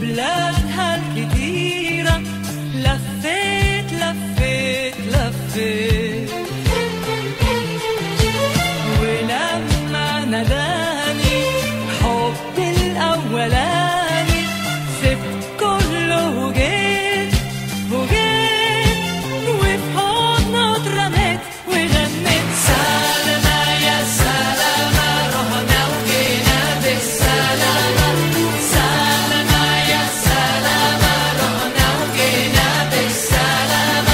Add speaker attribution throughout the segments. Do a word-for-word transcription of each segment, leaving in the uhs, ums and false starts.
Speaker 1: وبلادها الكتيرة لفيت لفيت لفيت، ولما ناداني حبي الأولاني سبت كله وجيت وجيت، وفي حضنه اترميت وغنيت سلامة يا سلامة، رحنا وجينا بالسلامة، سلامة يا سلامة، رحنا وجينا بالسلامة.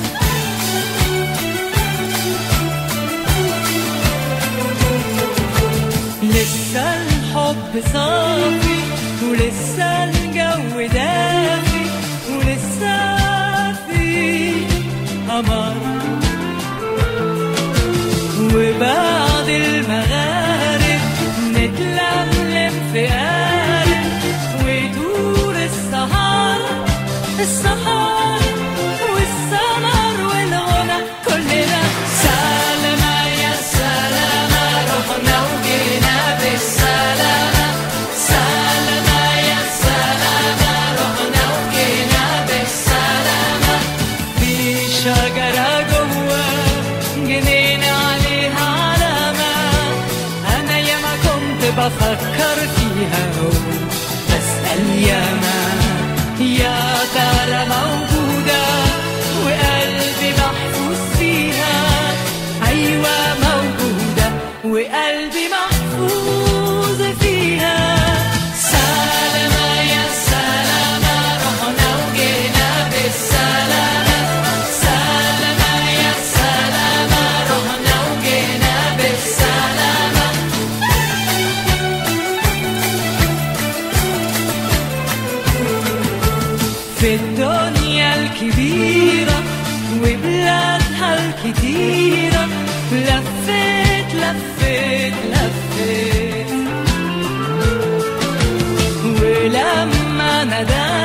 Speaker 1: لسه الحب صافي ولسه الجو دافي ولسه في قمر، وبعد المغارب نتلملم في قارب ويدور السهر السهر والسمر والغنى كلنا سلامة يا سلامة، رحنا وجينا بالسلامة، سلامة يا سلامة، رحنا وجينا بالسلامة. في شجرة جوه جنينة عليها علامة، أنا ياما كنت بفكر فيها وبسأل ياما يا ترى موجودة وقلبي محفوظ فيها، أيوة موجودة وقلبي محفوظ فيها. سلامة يا سلامة، رحنا وجينا بالسلامة، سلامة يا سلامة، رحنا وجينا بالسلامة. في الدنيا الكبيرة وبلادها الكتيرة لفيت لفيت لفيت، ولما ناداني